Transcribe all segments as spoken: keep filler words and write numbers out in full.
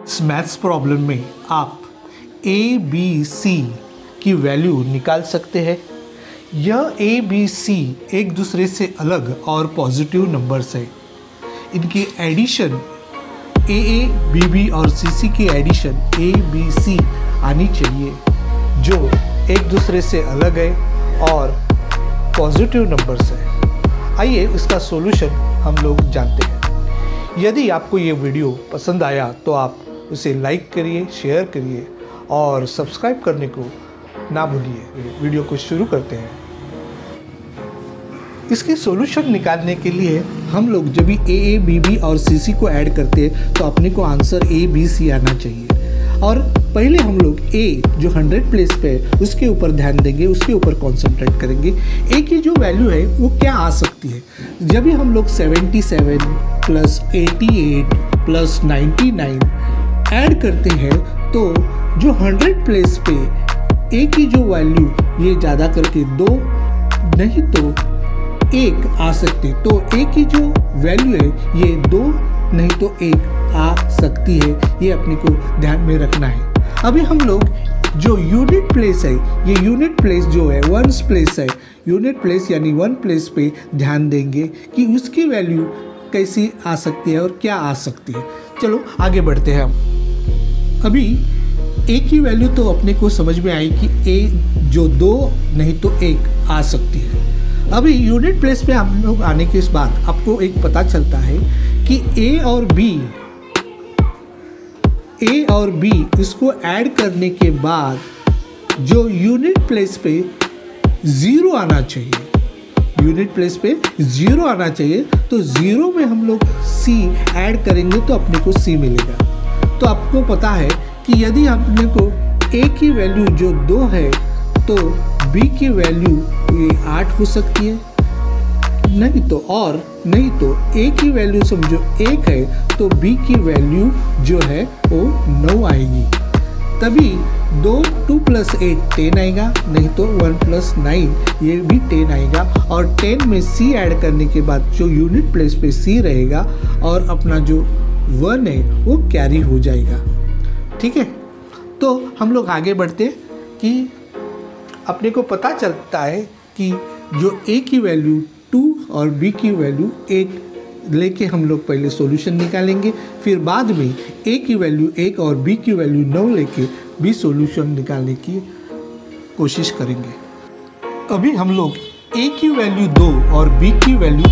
इस maths problem में आप ए बी सी की वैल्यू निकाल सकते हैं। यह ए बी सी एक दूसरे से अलग और पॉजिटिव नंबर्स है। इनकी addition A A B B और सी सी की एडिशन ए बी सी आनी चाहिए जो एक दूसरे से अलग है और पॉजिटिव नंबर्स है। आइए इसका सॉल्यूशन हम लोग जानते हैं। यदि आपको ये वीडियो पसंद आया तो आप उसे लाइक करिए, शेयर करिए और सब्सक्राइब करने को ना भूलिए। वीडियो को शुरू करते हैं। इसके सॉल्यूशन निकालने के लिए हम लोग जब भी ए ए बी बी और सी सी को ऐड करते हैं तो अपने को आंसर ए बी सी आना चाहिए। और पहले हम लोग ए जो हंड्रेड प्लेस पे है उसके ऊपर ध्यान देंगे, उसके ऊपर कॉन्सेंट्रेट करेंगे। ए की जो वैल्यू है वो क्या आ सकती है। जब भी हम लोग seventy seven plus eighty eight plus ninety nine add करते हैं तो जो हंड्रेड प्लेस पे ए की जो वैल्यू ये ज़्यादा करके दो नहीं तो एक आ सकती, तो ए की जो वैल्यू है ये दो नहीं तो एक आ सकती है। ये अपने को ध्यान में रखना है। अभी हम लोग जो यूनिट प्लेस है, ये यूनिट प्लेस जो है वंस प्लेस है, यूनिट प्लेस यानी वन प्लेस पे ध्यान देंगे कि उसकी वैल्यू कैसी आ सकती है और क्या आ सकती है। चलो आगे बढ़ते हैं हम। अभी ए की वैल्यू तो अपने को समझ में आई कि ए जो दो नहीं तो एक आ सकती है। अभी यूनिट प्लेस पे हम लोग आने के बाद आपको एक पता चलता है कि ए और बी ए और बी इसको ऐड करने के बाद जो यूनिट प्लेस पे ज़ीरो आना चाहिए, यूनिट प्लेस पे ज़ीरो आना चाहिए, तो ज़ीरो में हम लोग सी ऐड करेंगे तो अपने को सी मिलेगा। तो आपको पता है कि यदि अपने को ए की वैल्यू जो दो है तो बी की वैल्यू ये आठ हो सकती है, नहीं तो और नहीं तो ए की वैल्यू समझो एक है तो बी की वैल्यू जो है वो नौ आएगी। तभी दो टू प्लस एट टेन आएगा, नहीं तो वन प्लस नाइन ये भी टेन आएगा। और टेन में सी ऐड करने के बाद जो यूनिट प्लेस पे सी रहेगा और अपना जो वन है वो कैरी हो जाएगा। ठीक है, तो हम लोग आगे बढ़ते कि अपने को पता चलता है कि जो ए की वैल्यू टू और बी की वैल्यू एट लेके हम लोग पहले सॉल्यूशन निकालेंगे, फिर बाद में ए की वैल्यू एक और बी की वैल्यू नौ लेके बी सॉल्यूशन निकालने की कोशिश करेंगे। अभी हम लोग ए की वैल्यू दो और बी की वैल्यू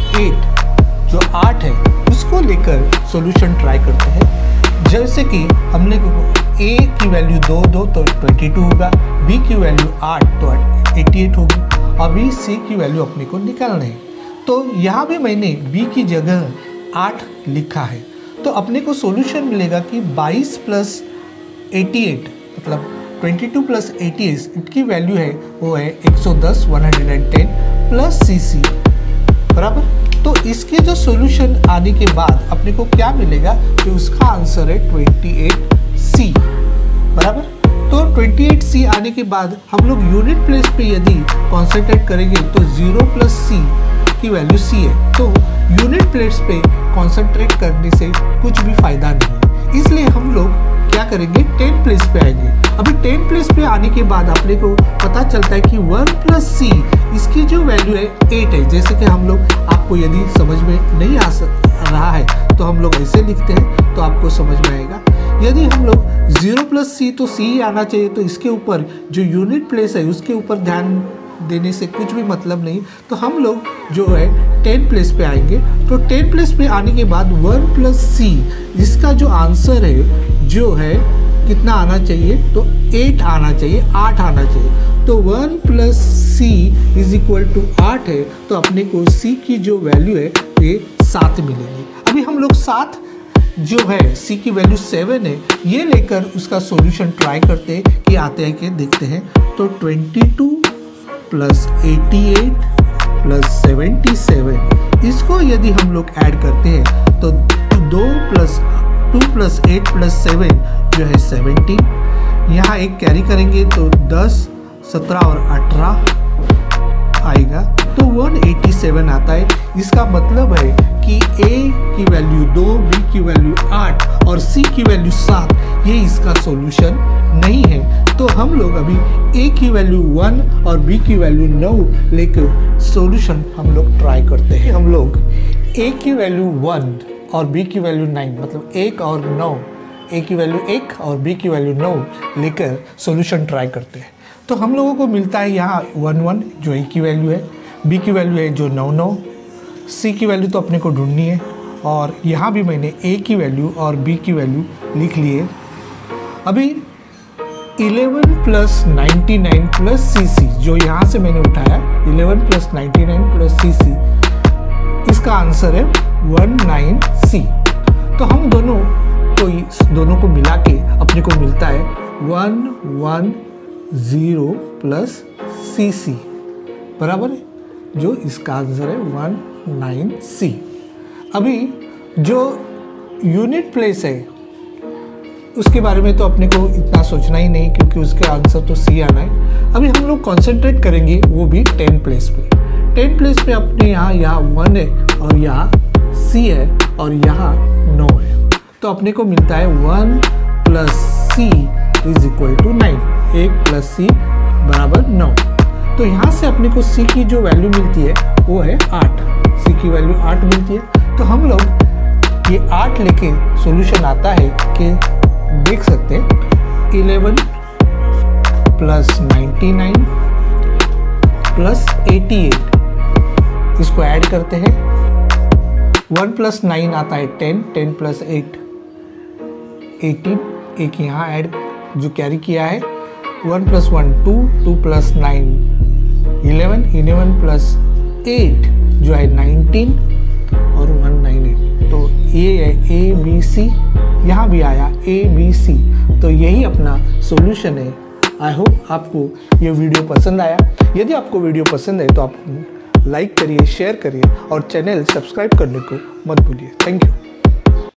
एट जो आठ है उसको लेकर सॉल्यूशन ट्राई करते हैं। जैसे कि हमने ए की वैल्यू दो दो तो ट्वेंटी टू होगा, बी की वैल्यू आठ तो एटी एट होगी। अभी सी की वैल्यू अपने को निकालना है, तो यहाँ भी मैंने b की जगह आठ लिखा है। तो अपने को सॉल्यूशन मिलेगा कि बाईस प्लस एटी एट मतलब बाईस प्लस एटी एट इसकी वैल्यू है वो है एक सौ दस, एक सौ दस प्लस सी सी बराबर। तो इसके जो सॉल्यूशन आने के बाद अपने को क्या मिलेगा कि उसका आंसर है अट्ठाईस सी बराबर। तो अट्ठाईस सी आने के बाद हम लोग यूनिट प्लेस पे यदि कॉन्सेंट्रेट करेंगे तो जीरो प्लस सी की वैल्यू सी है, तो यूनिट प्लेस पे कॉन्सेंट्रेट करने से कुछ भी फायदा नहीं है। इसलिए हम लोग क्या करेंगे, टेन प्लेस पे आएंगे। अभी टेन प्लेस पे आने के बाद अपने को पता चलता है कि वन प्लस सी इसकी जो वैल्यू है एट है। जैसे कि हम लोग आपको यदि समझ में नहीं आ रहा है तो हम लोग ऐसे लिखते हैं तो आपको समझ में आएगा। यदि हम लोग जीरो प्लस सी तो सी आना चाहिए, तो इसके ऊपर जो यूनिट प्लेस है उसके ऊपर ध्यान देने से कुछ भी मतलब नहीं। तो हम लोग जो है टेन प्लेस पे आएंगे। तो टेन प्लेस पे आने के बाद वन प्लस सी इसका जो आंसर है जो है कितना आना चाहिए, तो एट आना चाहिए, आठ आना चाहिए। तो one plus C is equal to आठ है, तो अपने को सी की जो वैल्यू है ये सात मिलेगी। अभी हम लोग सात जो है सी की वैल्यू सेवन है ये लेकर उसका सॉल्यूशन ट्राई करते हैं कि आते हैं कि देखते हैं। तो twenty two plus eighty eight plus seventy seven इसको यदि हम लोग ऐड करते हैं तो दो plus two plus eight plus seven जो है सेवेंटीन। यहाँ एक कैरी करेंगे तो दस, सत्रह और अठारह आएगा। तो वन एटी सेवन आता है। इसका मतलब है कि ए की वैल्यू दो, बी की वैल्यू आठ और सी की वैल्यू सात, ये इसका सॉल्यूशन नहीं है। तो हम लोग अभी ए की वैल्यू वन और बी की वैल्यू नौ लेकर सॉल्यूशन हम लोग ट्राई करते हैं। हम लोग ए की वैल्यू वन और बी की वैल्यू नाइन, मतलब एक और नौ, ए की वैल्यू एक और बी की वैल्यू नौ लेकर सॉल्यूशन ट्राई करते हैं। तो हम लोगों को मिलता है यहाँ वन वन जो ए की वैल्यू है, बी की वैल्यू है जो नौ नौ, सी की वैल्यू तो अपने को ढूंढनी है और यहाँ भी मैंने ए की वैल्यू और बी की वैल्यू लिख ली है। अभी eleven plus ninety nine plus C C जो यहाँ से मैंने उठाया, eleven plus ninety nine plus C C, इसका आंसर है वन नाइन सी। तो हम दोनों को दोनों को मिला के अपने को मिलता है one one zero plus C C बराबर है, जो इसका आंसर है वन नाइन सी। अभी जो यूनिट प्लेस है उसके बारे में तो अपने को इतना सोचना ही नहीं, क्योंकि उसके आंसर तो सी आना है। अभी हम लोग कॉन्सेंट्रेट करेंगे वो भी टेन प्लेस पे। टेन प्लेस पे अपने यहाँ यहाँ वन है और यहाँ सी है और यहाँ नौ है, तो अपने को मिलता है one plus C is equal to nine. एक प्लस सी बराबर नौ। तो यहाँ से अपने को सी की जो वैल्यू मिलती है वो है आठ। सी की वैल्यू आठ मिलती है। तो हम लोग ये आठ लेके सॉल्यूशन आता है कि देख सकते हैं eleven plus ninety nine plus eighty eight, इसको ऐड करते हैं। वन प्लस नाइन आता है ten, ten plus eight eighteen, एक यहाँ ऐड जो कैरी किया है। One plus one two, two plus nine eleven, eleven plus eight जो है नाइनटीन और वन नाइन एट। तो ये है ए बी सी, यहाँ भी आया ए बी सी। तो यही अपना सॉल्यूशन है। आई होप आपको ये वीडियो पसंद आया। यदि आपको वीडियो पसंद है तो आप लाइक करिए, शेयर करिए और चैनल सब्सक्राइब करने को मत भूलिए। Thank you.